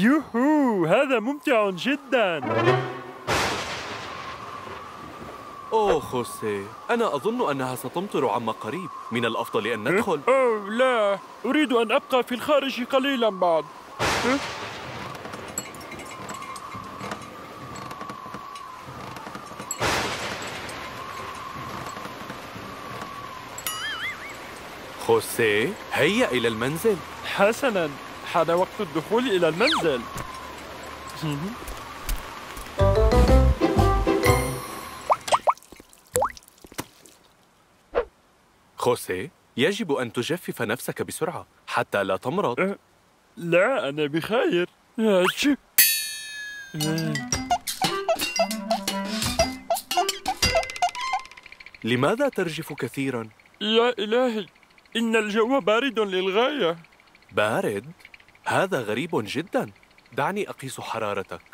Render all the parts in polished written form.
يوهو، هذا ممتع جدا. أوه خوسيه، أنا أظن أنها ستمطر عما قريب. من الأفضل أن ندخل. أوه لا، أريد أن أبقى في الخارج قليلا بعد. خوسيه، هيا إلى المنزل. حسناً، حان وقت الدخول إلى المنزل. خوسيه، يجب أن تجفف نفسك بسرعة حتى لا تمرض. لا، أنا بخير. أتشو. لماذا ترجف كثيراً؟ يا إلهي، إن الجو بارد للغاية. بارد؟ هذا غريب جداً. دعني أقيس حرارتك.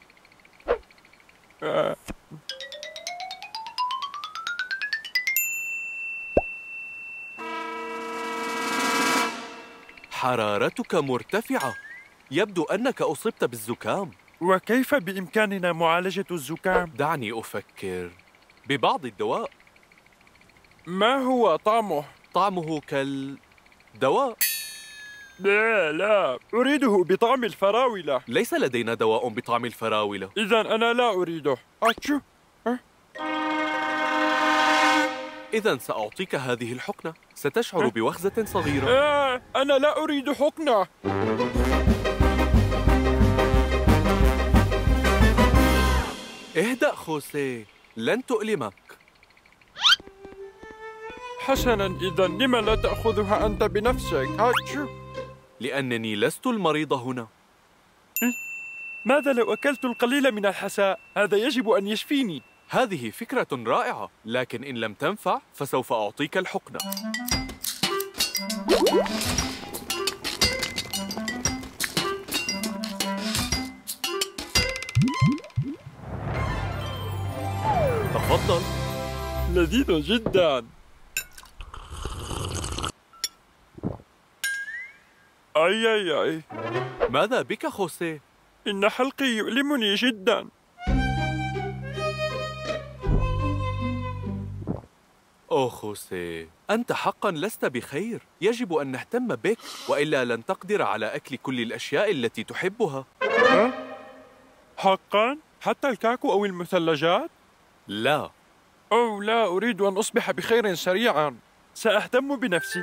حرارتك مرتفعة. يبدو أنك أصبت بالزكام. وكيف بإمكاننا معالجة الزكام؟ دعني أفكر. ببعض الدواء. ما هو طعمه؟ طعمه كالدواء. لا، أريده بطعم الفراولة. ليس لدينا دواء بطعم الفراولة. إذا أنا لا أريده. أتشو. إذا سأعطيك هذه الحقنة. ستشعر بوخزة صغيرة. أنا لا أريد حقنة. اهدأ خوسيه، لن تؤلمك. حسناً، إذا لم لا تأخذها أنت بنفسك؟ أتشو. لأنني لست المريض هنا. ماذا لو أكلت القليل من الحساء؟ هذا يجب أن يشفيني. هذه فكرة رائعة، لكن إن لم تنفع فسوف أعطيك الحقنة. تفضل. لذيذ جدا. أي. ماذا بك خوسيه؟ إن حلقي يؤلمني جدا. أوه خوسيه، أنت حقاً لست بخير. يجب أن نهتم بك، وإلا لن تقدر على أكل كل الأشياء التي تحبها. حقاً؟ حتى الكاكو أو المثلجات؟ لا. أوه لا، أريد أن أصبح بخير سريعاً. سأهتم بنفسي.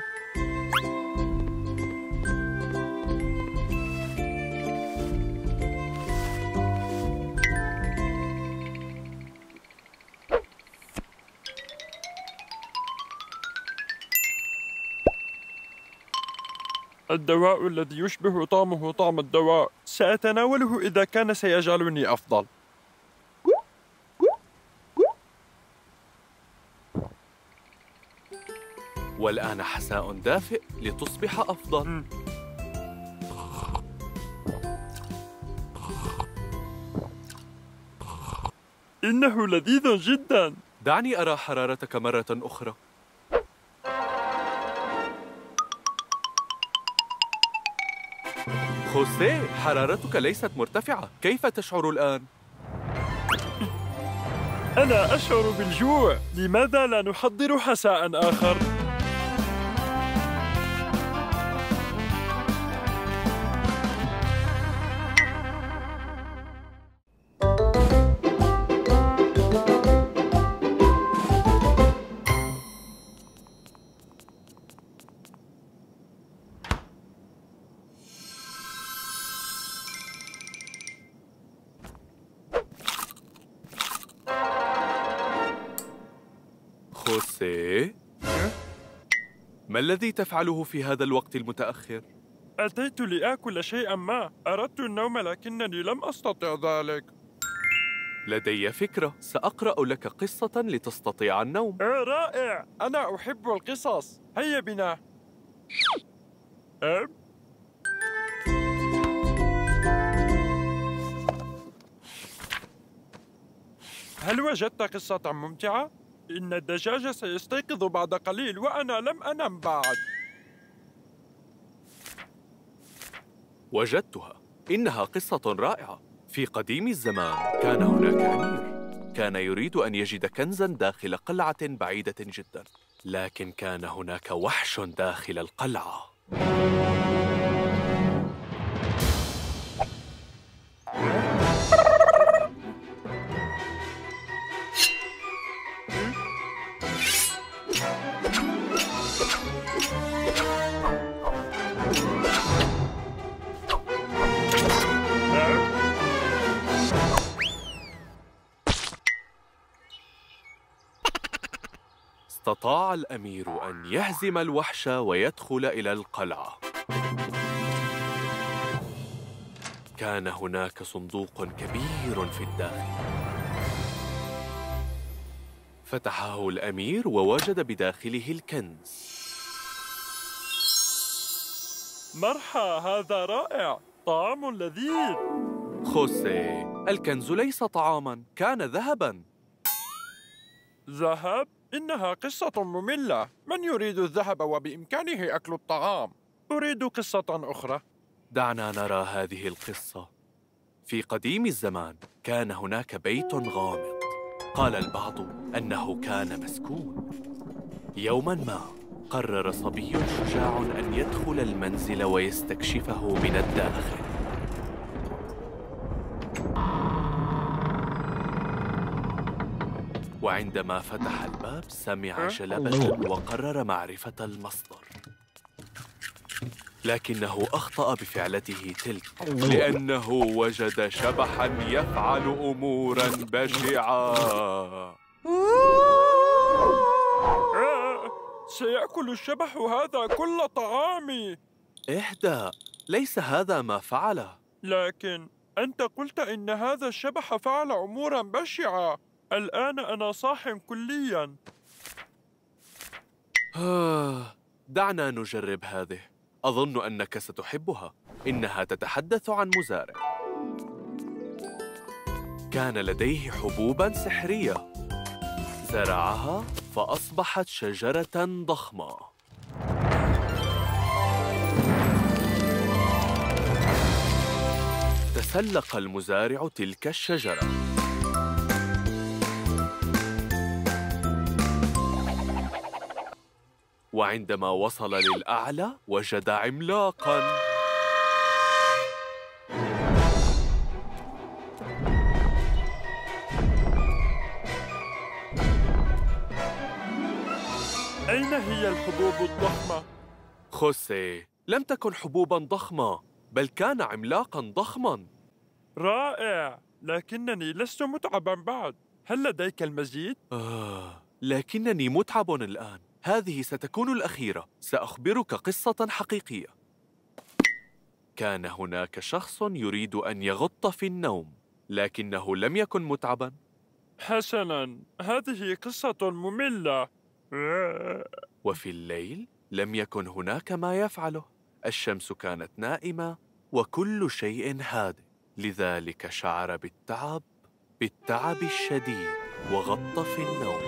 الدواء الذي يشبه طعمه طعم الدواء، سأتناوله إذا كان سيجعلني أفضل. والآن حساء دافئ لتصبح أفضل. إنه لذيذ جدا. دعني أرى حرارتك مرة أخرى. خوسيه، حرارتك ليست مرتفعة. كيف تشعر الآن؟ أنا أشعر بالجوع. لماذا لا نحضر حساء آخر؟ خوسيه، ما الذي تفعله في هذا الوقت المتأخر؟ أتيت لآكل شيئا ما. أردت النوم لكنني لم أستطع ذلك. لدي فكرة، سأقرأ لك قصة لتستطيع النوم. رائع، أنا أحب القصص. هيا بنا. هل وجدت قصة ممتعة؟ إن الدجاج سيستيقظ بعد قليل وأنا لم أنم بعد. وجدتها. إنها قصة رائعة. في قديم الزمان كان هناك أمير، كان يريد أن يجد كنزاً داخل قلعة بعيدة جداً، لكن كان هناك وحش داخل القلعة. استطاع الأمير أن يهزم الوحش ويدخل إلى القلعة. كان هناك صندوق كبير في الداخل. فتحه الأمير ووجد بداخله الكنز. مرحى، هذا رائع، طعام لذيذ. خوسيه، الكنز ليس طعاماً، كان ذهباً. ذهب؟ إنها قصة مملة. من يريد الذهب وبإمكانه أكل الطعام؟ أريد قصة أخرى. دعنا نرى هذه القصة. في قديم الزمان كان هناك بيت غامض. قال البعض أنه كان مسكون. يوماً ما قرر صبي شجاع أن يدخل المنزل ويستكشفه من الداخل. وعندما فتح الباب سمع شلبة وقرر معرفة المصدر، لكنه أخطأ بفعلته تلك، لأنه وجد شبحاً يفعل أموراً بشعة. سيأكل الشبح هذا كل طعامي. اهدأ، ليس هذا ما فعله. لكن أنت قلت إن هذا الشبح فعل أموراً بشعة. الآن أنا صاح كلياً. دعنا نجرب هذه. أظن أنك ستحبها. إنها تتحدث عن مزارع كان لديه حبوباً سحرية، زرعها فأصبحت شجرة ضخمة. تسلق المزارع تلك الشجرة، وعندما وصل للأعلى وجد عملاقاً. أين هي الحبوب الضخمة؟ خوسيه، لم تكن حبوباً ضخمة، بل كان عملاقاً ضخماً. رائع، لكنني لست متعباً بعد. هل لديك المزيد؟ لكنني متعب الآن. هذه ستكون الأخيرة. سأخبرك قصة حقيقية. كان هناك شخص يريد أن يغط في النوم، لكنه لم يكن متعباً. حسناً، هذه قصة مملة. وفي الليل لم يكن هناك ما يفعله. الشمس كانت نائمة وكل شيء هادئ، لذلك شعر بالتعب الشديد وغط في النوم.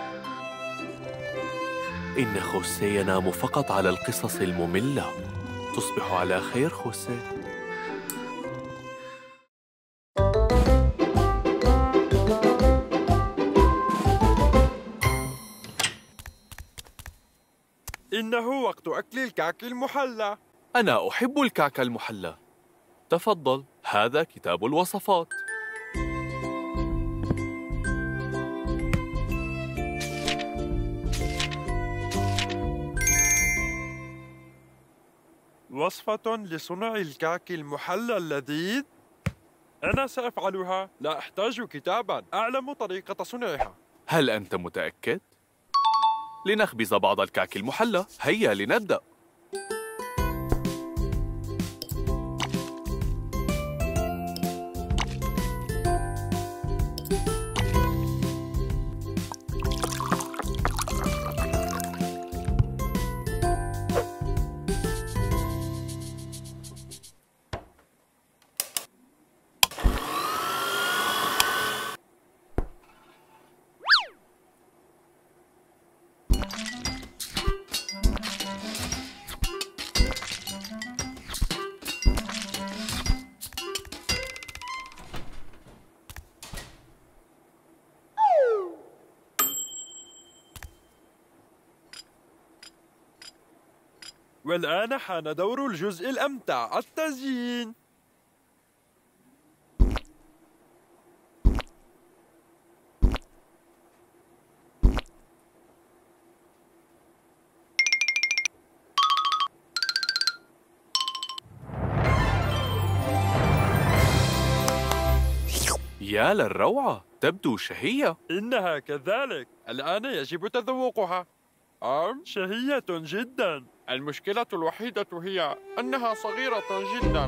إن خوسيه ينام فقط على القصص المملة. تصبح على خير خوسيه. إنه وقت أكل الكعك المحلى. أنا أحب الكعك المحلى. تفضل، هذا كتاب الوصفات. وصفة لصنع الكعك المحلى اللذيذ؟ أنا سأفعلها، لا أحتاج كتاباً، أعلم طريقة صنعها. هل أنت متأكد؟ لنخبز بعض الكعك المحلى. هيا لنبدأ. والآن حان دور الجزء الأمتع، التزيين. يا للروعة، تبدو شهية. إنها كذلك، الآن يجب تذوقها. شهية جدا. المشكلة الوحيدة هي أنها صغيرة جدا.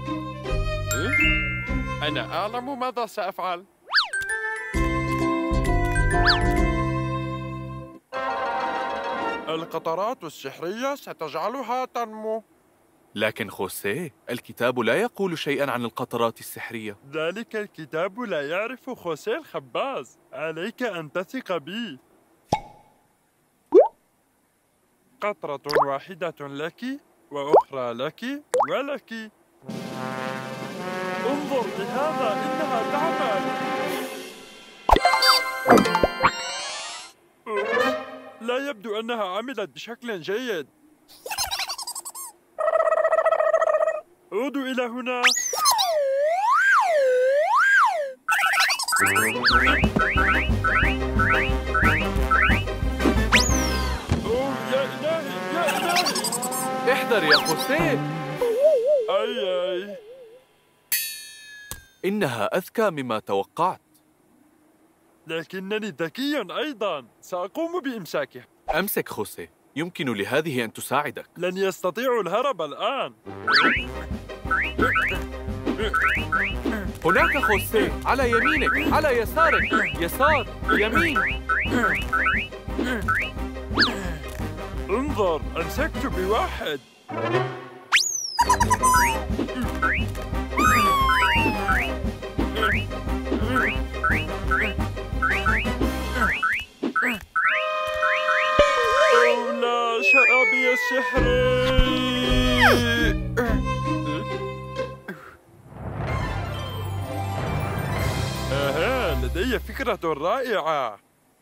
أنا أعلم ماذا سأفعل. القطرات السحرية ستجعلها تنمو. لكن خوسيه، الكتاب لا يقول شيئاً عن القطرات السحرية. ذلك الكتاب لا يعرف خوسيه الخباز. عليك أن تثق بي. قطرة واحدة لك، وأخرى لك، ولك. انظر لهذا، إنها تعمل. لا يبدو أنها عملت بشكل جيد. عودوا إلى هنا. أوه يا إلهي، يا إلهي. احذر يا خوسيه. أي. إنها أذكى مما توقعت. لكنني ذكي أيضا، سأقوم بإمساكه. أمسك خوسيه، يمكن لهذه أن تساعدك. لن يستطيعوا الهرب الآن. هناك خوسيه، على يمينك، على يسارك، يسار، يمين. انظر، أمسكت بواحد. أوه لا، شرابي السحري. لدي فكرة رائعة.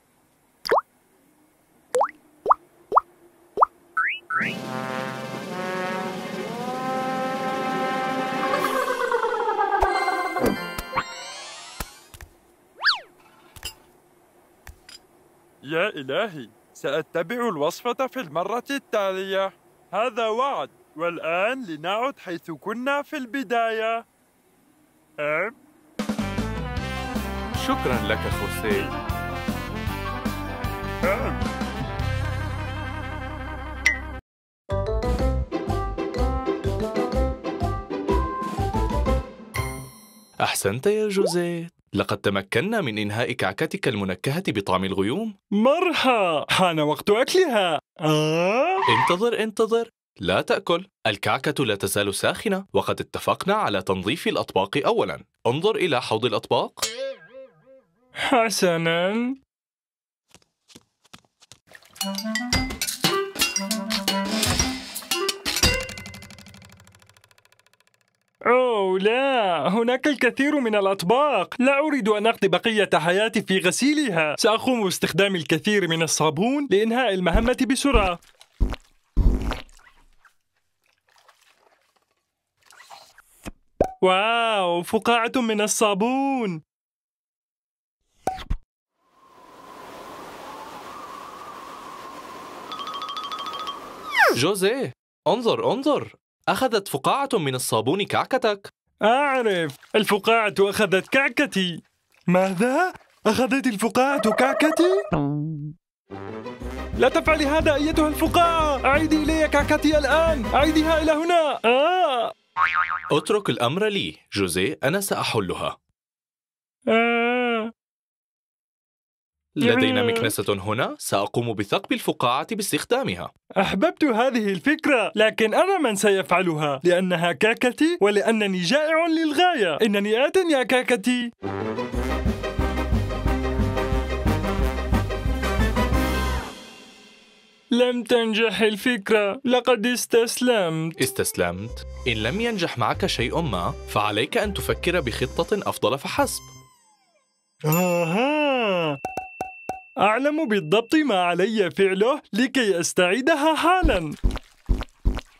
يا إلهي، سأتبع الوصفة في المرة التالية. هذا وعد. والآن لنعد حيث كنا في البداية. شكراً لك خوسيه. أحسنت يا جوزيه، لقد تمكنا من إنهاء كعكتك المنكهة بطعم الغيوم. مرحى، حان وقت أكلها. انتظر، لا تأكل. الكعكة لا تزال ساخنة، وقد اتفقنا على تنظيف الأطباق أولاً. انظر إلى حوض الأطباق. حسناً. أوه لا، هناك الكثير من الأطباق. لا أريد أن أقضي بقية حياتي في غسيلها. سأقوم باستخدام الكثير من الصابون لإنهاء المهمة بسرعة. واو، فقاعة من الصابون. جوزيه، انظر، أخذت فقاعة من الصابون كعكتك. أعرف، الفقاعة أخذت كعكتي. ماذا؟ أخذت الفقاعة كعكتي؟ لا تفعلي هذا أيتها الفقاعة. أعيدي إلي كعكتي الآن. أعيديها إلى هنا. اترك الأمر لي جوزيه، أنا سأحلها. لدينا مكنسة هنا، سأقوم بثقب الفقاعة باستخدامها. أحببت هذه الفكرة، لكن أنا من سيفعلها لأنها كعكتي ولأنني جائع للغاية. إنني آت يا كعكتي. لم تنجح الفكرة، لقد استسلمت. إن لم ينجح معك شيء ما، فعليك أن تفكر بخطة أفضل فحسب. أعلم بالضبط ما علي فعله لكي أستعيدها حالاً.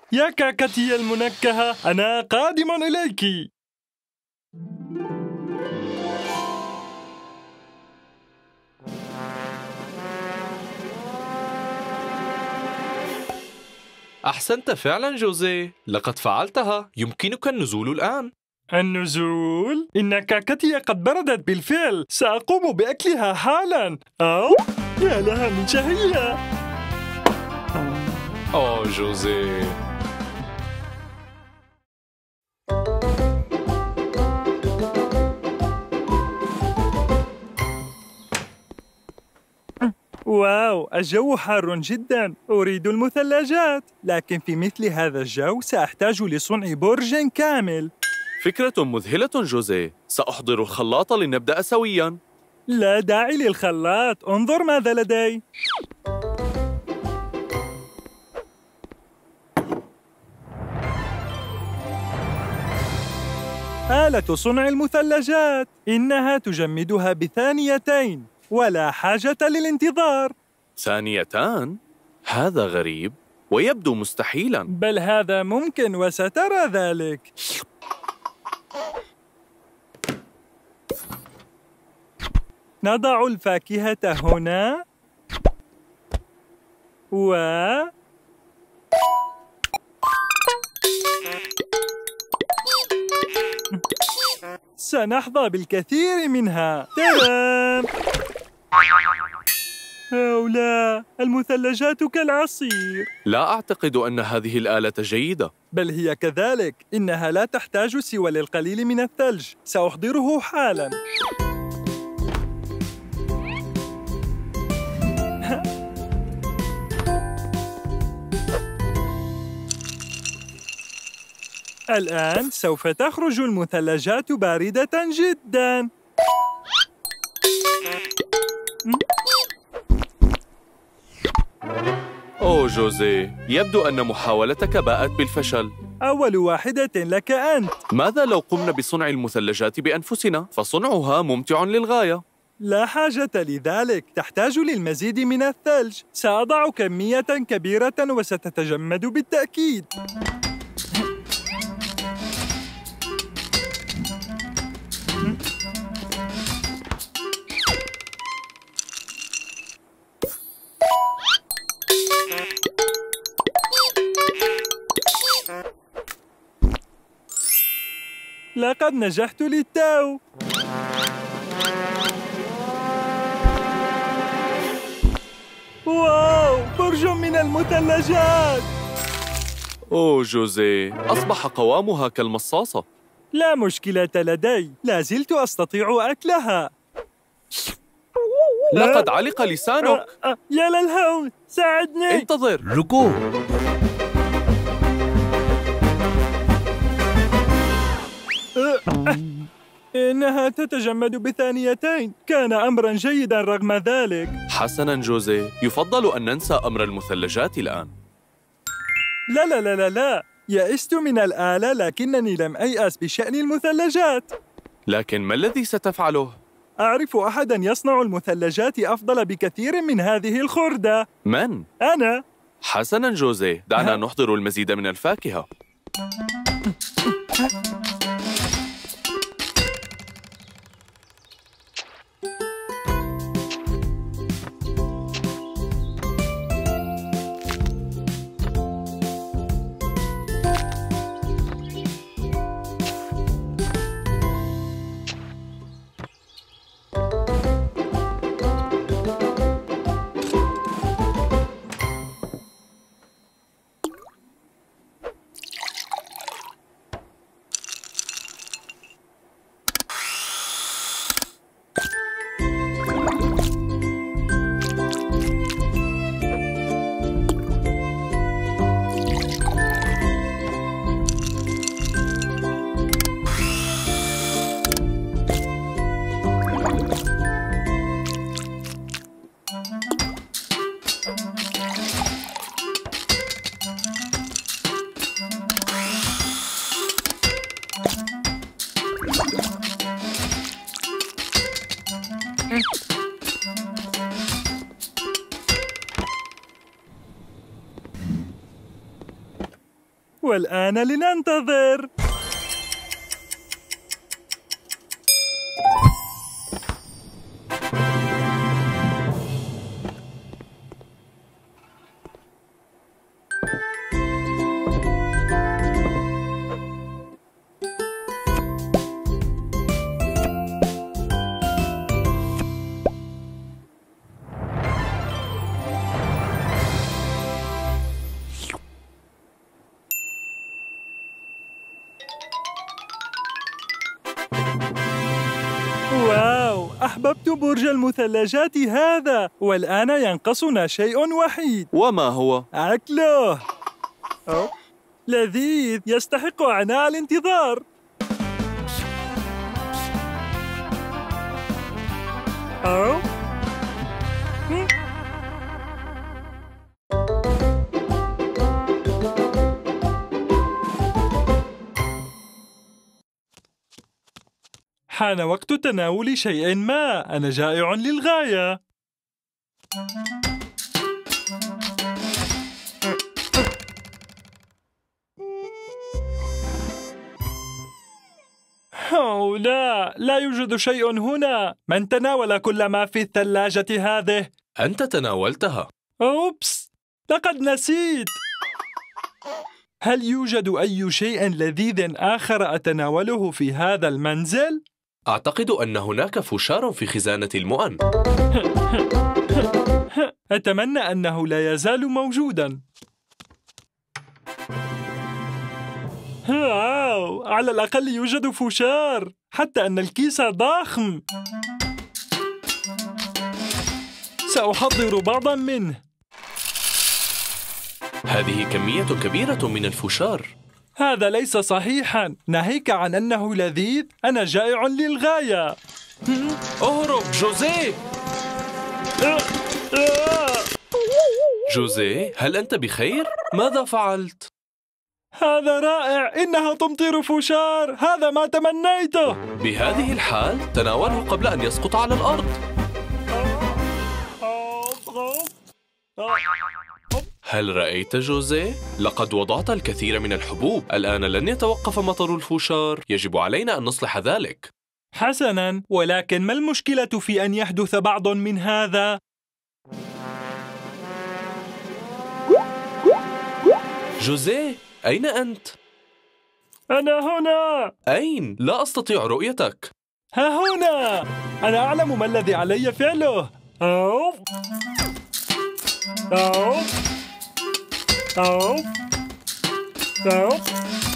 يا كعكتي المنكهة، أنا قادم إليك. أحسنت فعلا جوزيه، لقد فعلتها. يمكنك النزول الآن. النزول؟ إن كعكتي قد بردت بالفعل، سأقوم بأكلها حالا. أو يا لها من شهية. أوه جوزيه. واو، الجو حار جدا. أريد المثلجات، لكن في مثل هذا الجو سأحتاج لصنع برج كامل. فكرة مذهلة جوزيه، سأحضر الخلاط لنبدأ سوياً. لا داعي للخلاط، انظر ماذا لدي. آلة صنع المثلجات، إنها تجمدها بثانيتين، ولا حاجة للانتظار. ثانيتان؟ هذا غريب ويبدو مستحيلاً. بل هذا ممكن وسترى ذلك. نضع الفاكهة هنا سنحظى بالكثير منها. ترام! أو لا، المثلجات كالعصير. لا أعتقد أن هذه الآلة جيدة. بل هي كذلك، إنها لا تحتاج سوى للقليل من الثلج. سأحضره حالاً. الآن سوف تخرج المثلجات باردة جداً. أوه جوزيه، يبدو أن محاولتك باءت بالفشل. أول واحدة لك أنت. ماذا لو قمنا بصنع المثلجات بأنفسنا؟ فصنعها ممتع للغاية. لا حاجة لذلك، تحتاج للمزيد من الثلج. سأضع كمية كبيرة وستتجمد بالتأكيد. لقد نجحت للتو. واو، برج من المثلجات. أوه جوزيه، أصبح قوامها كالمصاصة. لا مشكلة لدي، لا زلت أستطيع أكلها. لقد علق لسانك. يا للهول، ساعدني. انتظر. ركوب. إنها تتجمد بثانيتين. كان أمراً جيداً رغم ذلك. حسناً جوزيه، يفضل أن ننسى أمر المثلجات الآن. لا لا لا لا لا، يئست من الآلة، لكنني لم أيأس بشأن المثلجات. لكن ما الذي ستفعله؟ أعرف أحداً يصنع المثلجات أفضل بكثير من هذه الخردة. من؟ أنا. حسناً جوزيه، دعنا نحضر المزيد من الفاكهة. والآن لننتظر. واو، أحببت برج المثلجات هذا، والآن ينقصنا شيء وحيد. وما هو؟ أكله. لذيذ، يستحق عناء الانتظار. حان وقت تناول شيء ما، أنا جائع للغاية. أوه لا، لا يوجد شيء هنا. من تناول كل ما في الثلاجة هذه؟ أنت تناولتها. أوبس، لقد نسيت. هل يوجد أي شيء لذيذ آخر أتناوله في هذا المنزل؟ أعتقد أن هناك فشار في خزانة المؤن. أتمنى أنه لا يزال موجوداً. واو، على الأقل يوجد فشار، حتى أن الكيس ضخم. سأحضر بعضاً منه. هذه كمية كبيرة من الفشار. هذا ليس صحيحاً، ناهيك عن أنه لذيذ، أنا جائع للغاية. اهرب جوزيه! جوزيه، هل أنت بخير؟ ماذا فعلت؟ هذا رائع، إنها تمطر فشار، هذا ما تمنيته. بهذه الحال تناوله قبل أن يسقط على الأرض. هل رأيت جوزيه؟ لقد وضعت الكثير من الحبوب، الآن لن يتوقف مطر الفشار، يجب علينا أن نصلح ذلك. حسناً، ولكن ما المشكلة في أن يحدث بعض من هذا؟ جوزيه، أين أنت؟ أنا هنا. أين؟ لا أستطيع رؤيتك. ها هنا، أنا أعلم ما الذي علي فعله. أوف أوف أوف أوف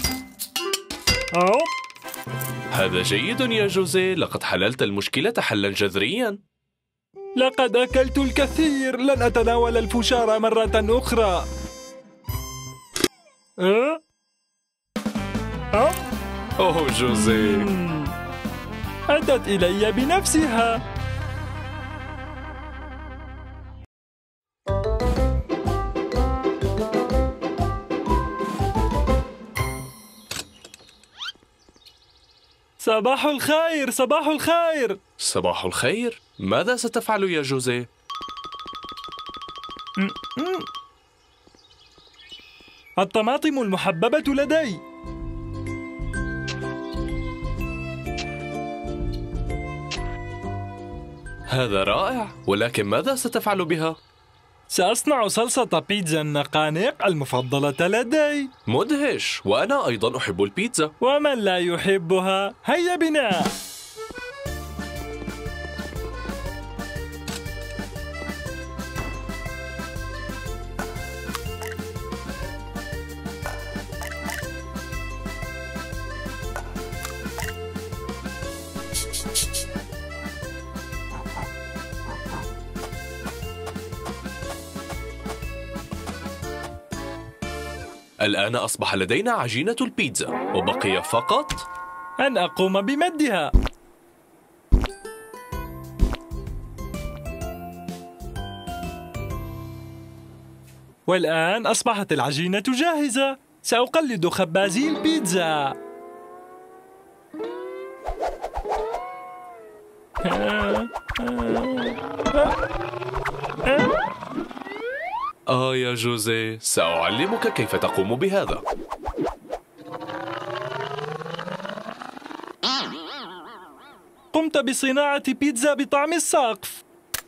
أوف. هذا جيد يا جوزيه، لقد حللت المشكلة حلاً جذرياً. لقد أكلت الكثير، لن أتناول الفشار مرة أخرى. أوه جوزيه، أتت إلي بنفسها. صباح الخير، صباح الخير. صباح الخير، ماذا ستفعل يا جوزيه؟ الطماطم المحببة لدي. هذا رائع، ولكن ماذا ستفعل بها؟ سأصنع صلصة بيتزا النقانق المفضلة لدي. مدهش، وأنا أيضا أحب البيتزا. ومن لا يحبها؟ هيا بنا. الآن أصبح لدينا عجينة البيتزا، وبقي فقط أن أقوم بمدها. والآن أصبحت العجينة جاهزة. سأقلد خبازي البيتزا. يا جوزيه، سأعلمك كيف تقوم بهذا. قمت بصناعة بيتزا بطعم السقف.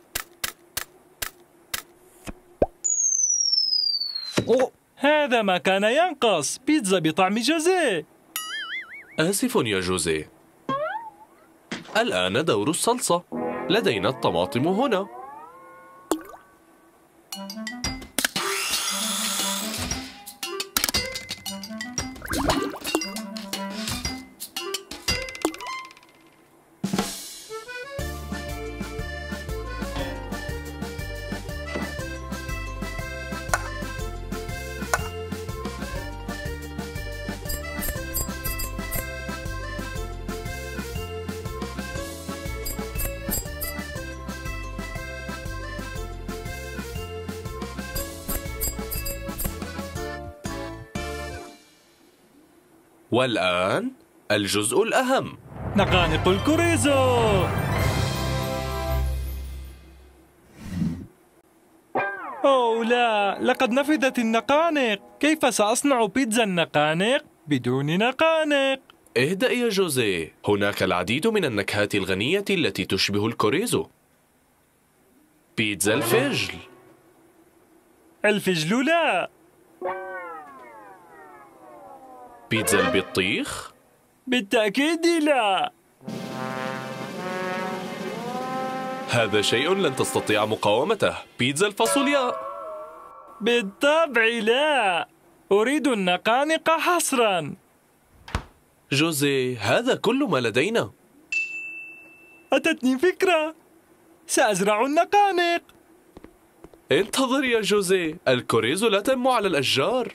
هذا ما كان ينقص، بيتزا بطعم جوزيه. آسف يا جوزيه. الآن دور الصلصة. لدينا الطماطم هنا. والآن الجزء الأهم، نقانق الكوريزو. أوه لا، لقد نفذت النقانق. كيف سأصنع بيتزا النقانق بدون نقانق؟ اهدأ يا جوزيه، هناك العديد من النكهات الغنية التي تشبه الكوريزو. بيتزا الفجل. الفجل لا. بيتزا البطيخ؟ بالتأكيد لا. هذا شيء لن تستطيع مقاومته. بيتزا الفاصوليا؟ بالطبع لا، أريد النقانق حصرا. جوزيه، هذا كل ما لدينا. أتتني فكرة، سأزرع النقانق. انتظر يا جوزيه، الكوريزو لا تنمو على الأشجار.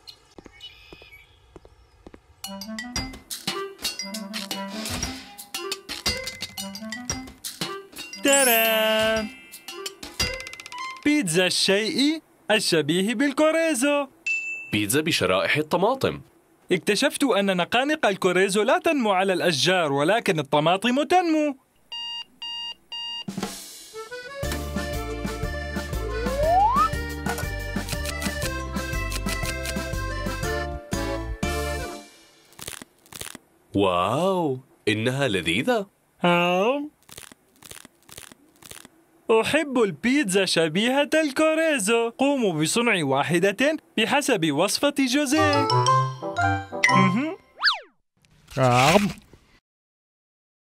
ترى بيتزا الشيء الشبيه بالكوريزو. بيتزا بشرائح الطماطم. اكتشفت أن نقانق الكوريزو لا تنمو على الأشجار، ولكن الطماطم تنمو. واو، إنها لذيذة. أحب البيتزا شبيهة الكوريزو. قوموا بصنع واحدة بحسب وصفة جوزيه.